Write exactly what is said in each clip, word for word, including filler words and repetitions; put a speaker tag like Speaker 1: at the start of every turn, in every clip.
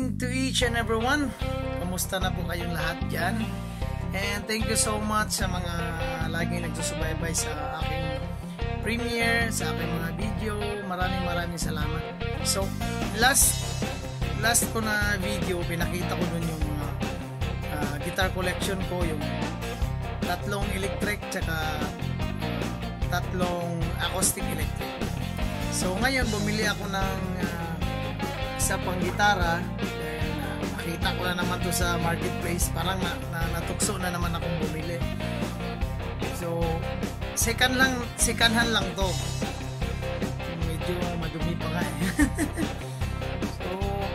Speaker 1: morning to each and everyone. Kamusta na po kayong lahat dyan? And thank you so much sa mga laging nagsusubaybay sa aking premiere, sa aking mga video. Maraming maraming salamat. So, last last ko na video, pinakita ko dun yung mga uh, guitar collection ko, yung tatlong electric tsaka uh, tatlong acoustic electric. So, ngayon bumili ako ng uh, isa pang gitara. Then, uh, nakita ko na naman to sa marketplace. Parang na, na, natukso na naman akong bumili. So, second lang, second hand lang to. Medyo madumi pa nga eh. So,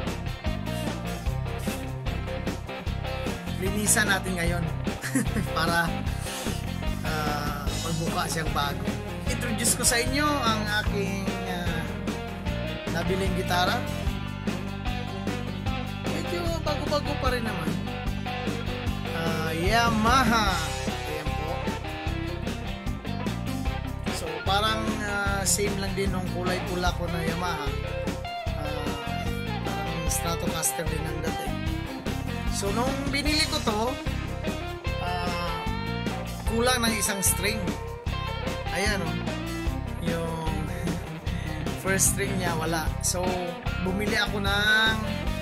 Speaker 1: linisan natin ngayon para uh, magbuka siyang bago. Introduce ko sa inyo ang aking uh, nabiling gitara. Medyo bago-bago pa rin naman. Uh, Yamaha. Ayan po. So, parang uh, same lang din ng kulay pula ko na Yamaha. Uh, parang Stratocaster din ang dating. So, nung binili ko to, uh, kulang ng isang string. Ayan o. Oh. Yung first string niya, wala. So, bumili ako ng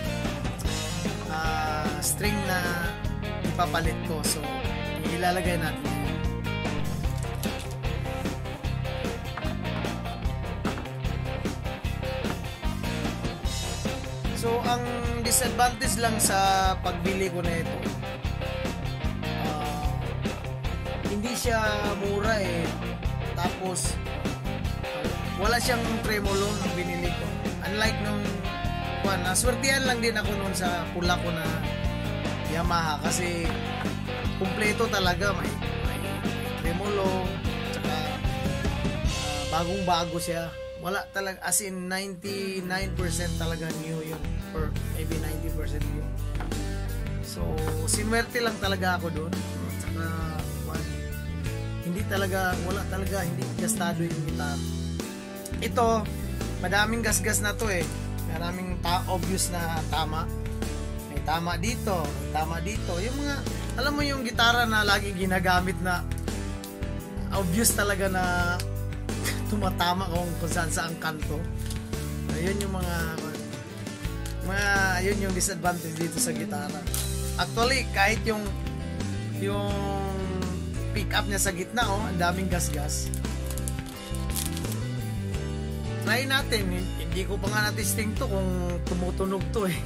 Speaker 1: uh, string na ipapalit ko. So, ilalagay natin yun. So, ang disadvantage lang sa pagbili ko na ito, uh, hindi siya mura eh. Tapos, uh, wala siyang tremolo nung binili ko. Unlike nung kuwan, naswertihan lang din ako noon sa pula ko na Yamaha kasi kumpleto talaga, may, may tremolo, tsaka uh, bagong bago siya. Wala talaga, as in ninety-nine percent talaga new yun, or maybe ninety percent new. So sinwerte lang talaga ako doon. Tsaka kuwan, hindi talaga, wala talaga, hindi gastado yung gitara. Ito, madaming gasgas na to eh. Maraming ta obvious na tama. May tama dito, may tama dito. Yung mga, alam mo yung gitara na lagi ginagamit na obvious talaga na tumatama kung kung saan saan kanto. Ayun yung mga mga ayun yung disadvantage dito sa gitara. Actually, kahit yung yung pick up niya sa gitna, oh, ang daming gasgas. Try natin, hindi ko pa nga na-testing to kung tumutunog to eh.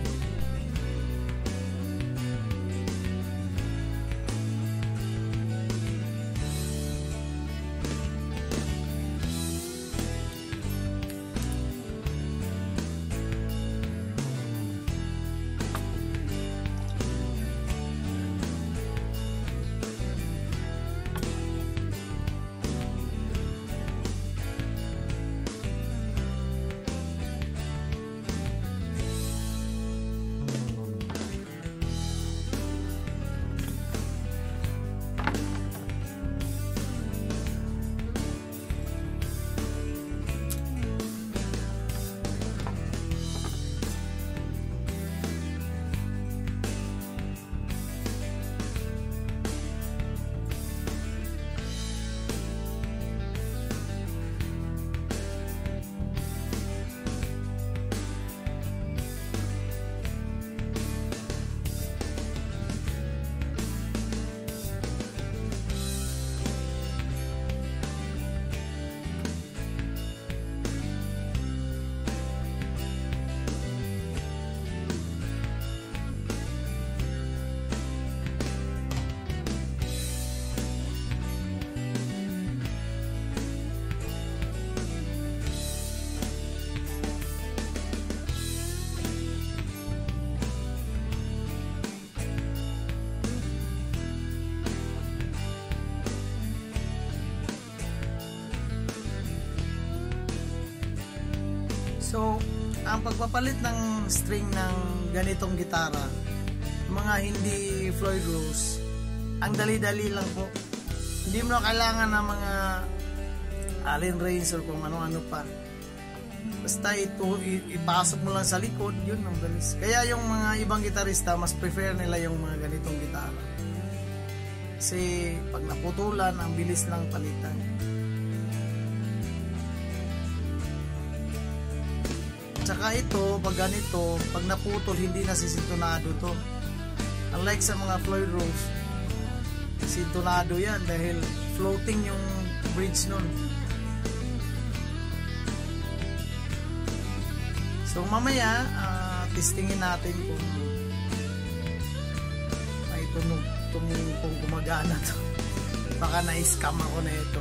Speaker 1: So, ang pagpapalit ng string ng ganitong gitara, mga hindi Floyd Rose, ang dali-dali lang po. Hindi mo na kailangan ng mga Allen Reigns or kung ano-ano pa. Basta ito, ipasok mo lang sa likod, yun ang bilis. Kaya yung mga ibang gitarista, mas prefer nila yung mga ganitong gitara. Kasi pag naputulan, ang bilis lang palitan. Tsaka ito, pag ganito, pag naputol, hindi na sisintonado to. Unlike sa mga Floyd Rose, sintonado yan dahil floating yung bridge nun. So mamaya, uh, testingin natin kung may tunog, kung, kung gumagana to. Baka na-scam ako na ito.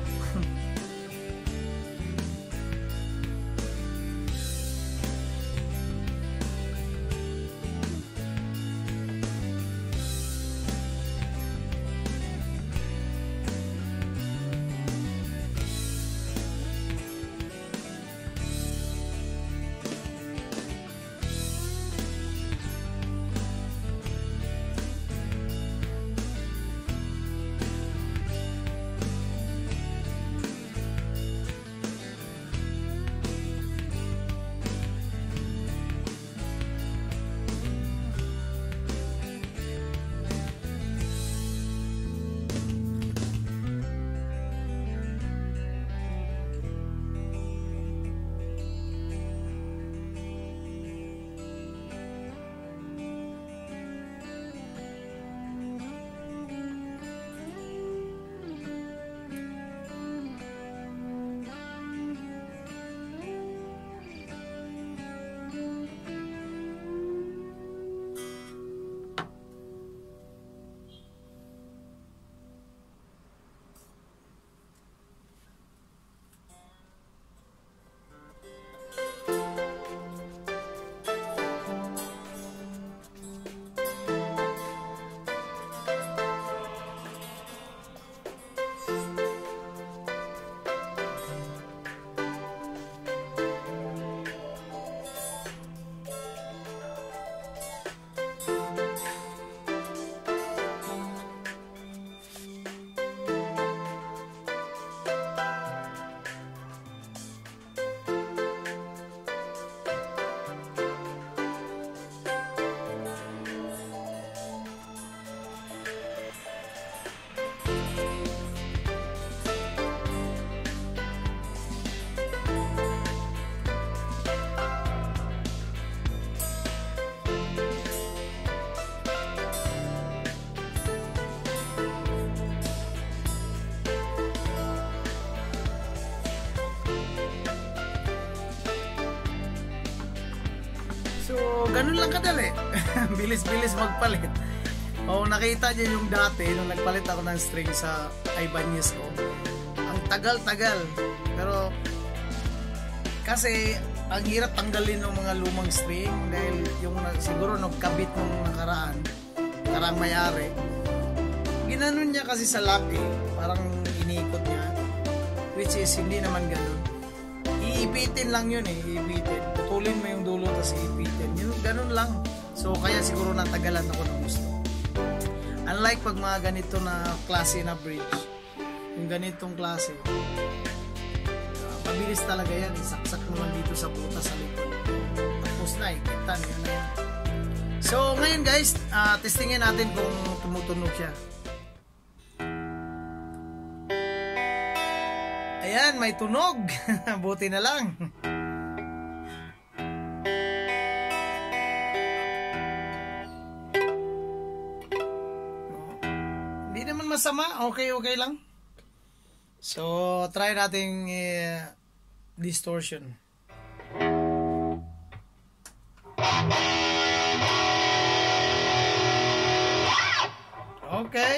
Speaker 1: So, ganun lang kadali. Bilis-bilis magpalit. O, nakita niyo yung dati, nung nagpalit ako ng string sa Ibanez ko. Ang tagal-tagal. Pero, kasi, ang hirap tanggalin ng mga lumang string dahil yung siguro nagkabit nung nakaraan, nakarang mayari. Ginanon niya kasi sa lock eh. Parang iniikot niya. Which is, hindi naman ganun. Iipitin lang yun eh, iipitin. Putulin mo yung dulo tapos iipitin. Yun, ganun lang. So, kaya siguro natagalan ako ng gusto. Unlike pag mga ganito na klase na bridge, yung ganitong klase, uh, mabilis talaga yan. Isaksak mo lang dito sa butas sa likod. Tapos na, ikitan. Yun na yan. So, ngayon guys, uh, testingin natin kung tumutunog siya. Ayan, may tunog. Buti na lang. Hindi naman masama. Okay, okay lang. So, try nating uh, distortion. Okay.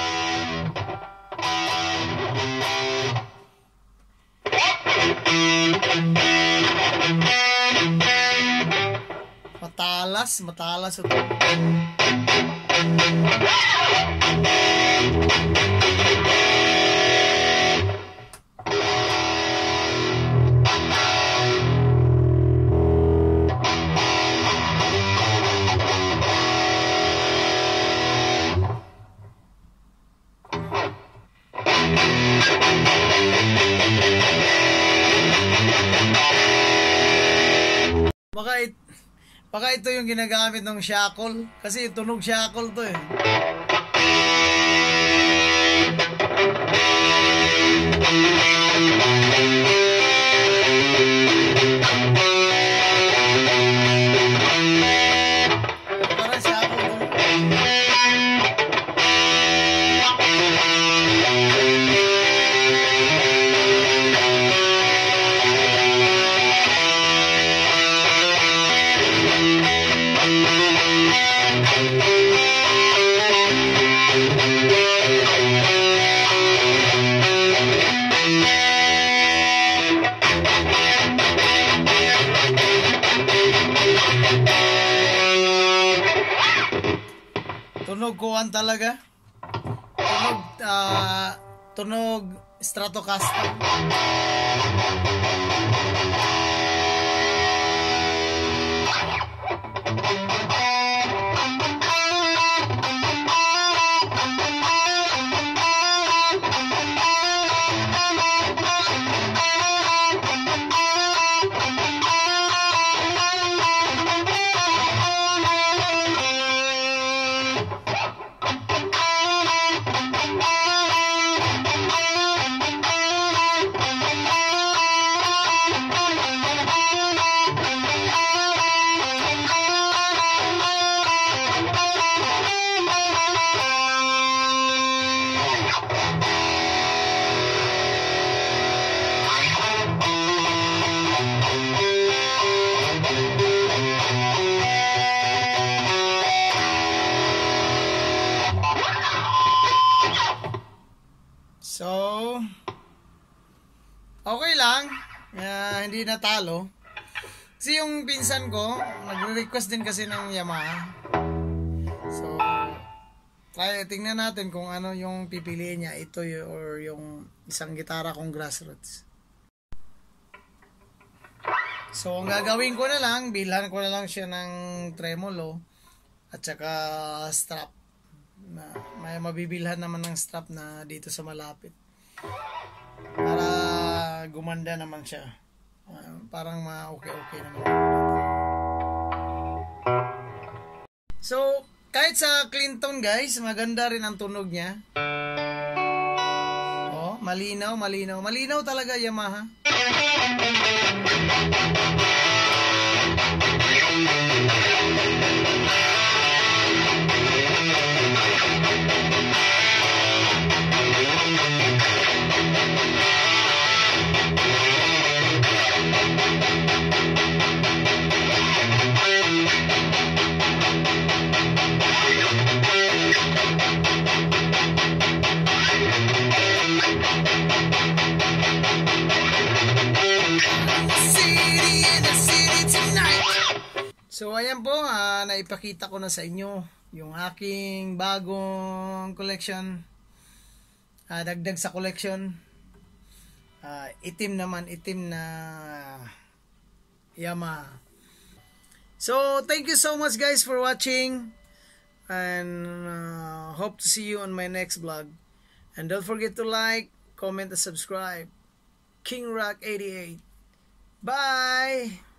Speaker 1: Matalas, matalas ito. baka, it, baka ito yung ginagamit ng shackle. Kasi tunog shackle to eh. Parang shackle to. Tunog kuwan talaga. Tunog, uh, tunog Stratocaster. So, okay lang. Uh, hindi natalo. Kasi yung pinsan ko, nagre-request din kasi ng Yamaha. So, try, tingnan natin kung ano yung pipiliin niya. Ito y- or yung isang gitara kong Grassroots. So, ang gagawin ko na lang, bilhan ko na lang siya ng tremolo at saka strap. Na may mabibilhan naman ng strap na dito sa malapit para gumanda naman siya, uh, parang ma-okay-okay naman. So kahit sa Clinton guys, maganda rin ang tunog niya. Oh, malinaw, malinaw, malinaw talaga Yamaha. So ayan po, uh, naipakita ko na sa inyo yung aking bagong collection, uh, dagdag sa collection, uh, itim naman, itim na Yamaha. So thank you so much guys for watching, and uh, hope to see you on my next vlog, and don't forget to like, comment and subscribe. King Rock eighty-eight. Bye.